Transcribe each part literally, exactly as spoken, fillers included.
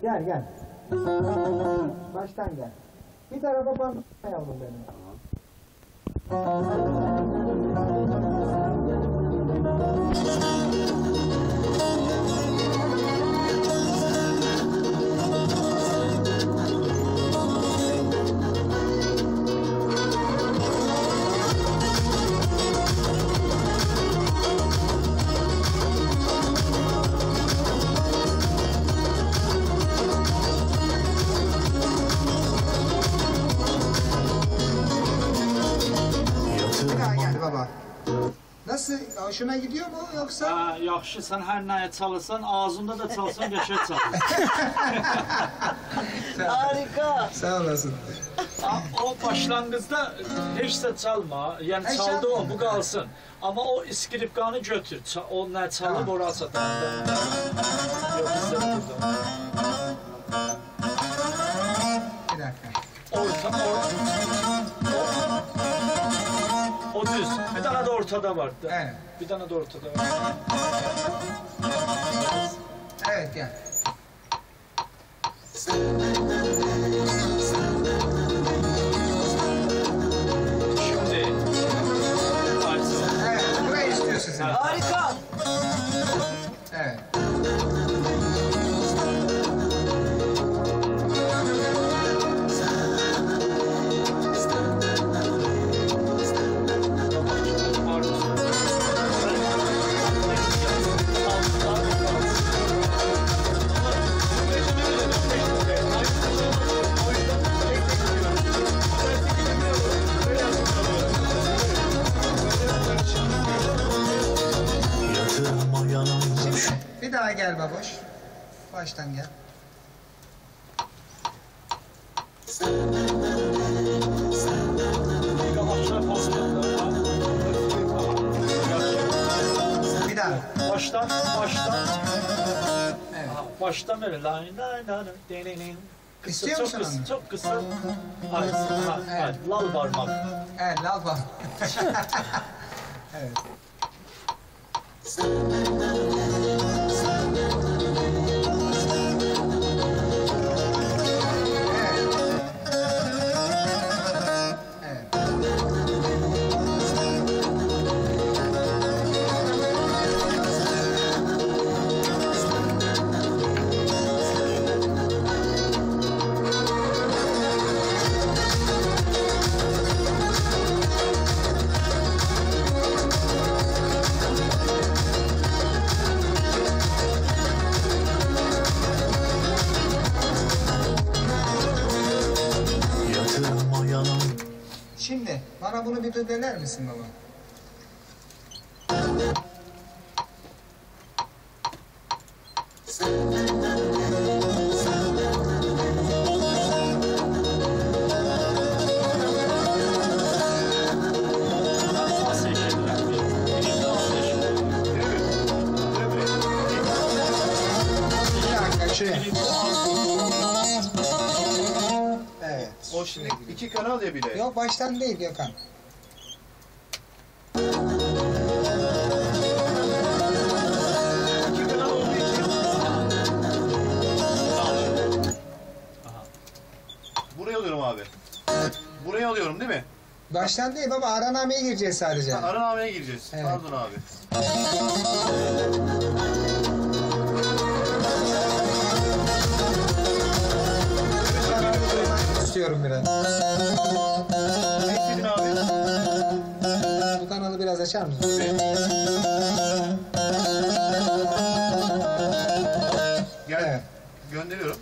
Gel gel. Baştan gel. Bir tarafa bana yavrum benim. Baba. Nasıl? Hoşuna gidiyor mu yoksa? Ha, yaxşı, sen her neye çalışsan, ağzında da çalışsan, geçer çalış. Harika. Sağ olasın. O başlangıçta hiç de çalma, yani Hiç çaldı o, çalma. bu kalsın. Ama o iskripkanı götür, o ne çalıp Tamam. orası da. Yok, size burada. Bir dakika. Orta, orta. O, o düz. Bir tane de ortada vardı. Evet. Bir tane de ortada var. Evet gel. Şimdi. Açsın. Evet. Burayı istiyorsun sen. Harika. Evet. Şimdi bir daha gel baboş. Baştan gel. Bir daha. Baştan, baştan. Evet. Baştan böyle. Lay lay lay lay. Kısa, İstiyor çok musun kısa, onu? çok kısa. Hayır, ha, Evet. hayır, lal parmak. Evet, lal bak. Evet. Evet. Evet. Şimdi bana bunu bir de dener misin baba? Bir dakika şuraya. Evet. O şimdi iki kanal ya bile. Yok baştan değil Gökhan. İki kanal olduğu için. Buraya alıyorum abi. Buraya alıyorum değil mi? Baştan değil baba, aranameye gireceğiz sadece. Ha, aranamaya gireceğiz. Evet. Pardon abi. İstiyorum biraz. Ne istedin abi? Bu kanalı biraz açar mısın? Gel. Evet. Gönderiyorum.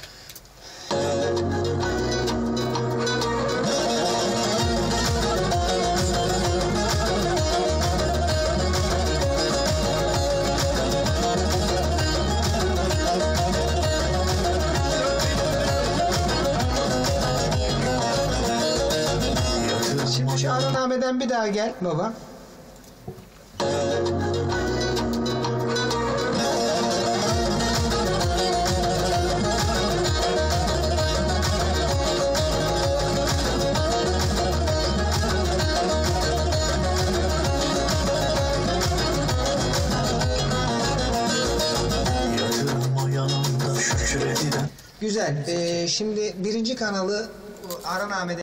Şimdi şu aranameden bir daha gel baba. Yatırma yanında şükür edilen Güzel. Ee, şimdi birinci kanalı Aran Ahmet'e